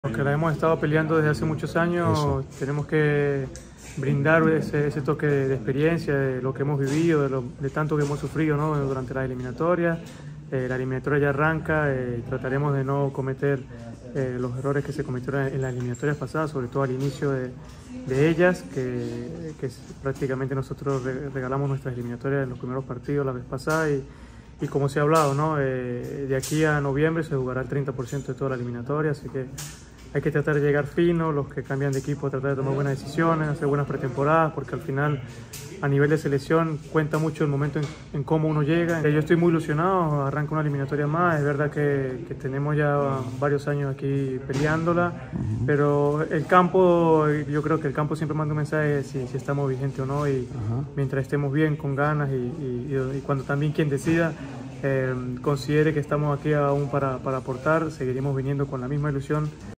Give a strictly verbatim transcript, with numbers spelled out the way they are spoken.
Los que la hemos estado peleando desde hace muchos años, Eso. tenemos que brindar ese, ese toque de, de experiencia, de lo que hemos vivido, de, lo, de tanto que hemos sufrido, ¿no?, durante las eliminatorias. Eh, la eliminatoria ya arranca, eh, trataremos de no cometer eh, los errores que se cometieron en las eliminatorias pasadas, sobre todo al inicio de, de ellas, que, que prácticamente nosotros regalamos nuestras eliminatorias en los primeros partidos la vez pasada y, y como se ha hablado, ¿no?, eh, de aquí a noviembre se jugará el treinta por ciento de toda la eliminatoria, así que hay que tratar de llegar fino, los que cambian de equipo tratar de tomar buenas decisiones, hacer buenas pretemporadas, porque al final a nivel de selección cuenta mucho el momento en, en cómo uno llega. Yo estoy muy ilusionado, arranca una eliminatoria más, es verdad que, que tenemos ya varios años aquí peleándola, uh-huh. pero el campo, yo creo que el campo siempre manda un mensaje de si, si estamos vigentes o no, y uh-huh. mientras estemos bien, con ganas y, y, y cuando también quien decida eh, considere que estamos aquí aún para, para aportar, seguiremos viniendo con la misma ilusión.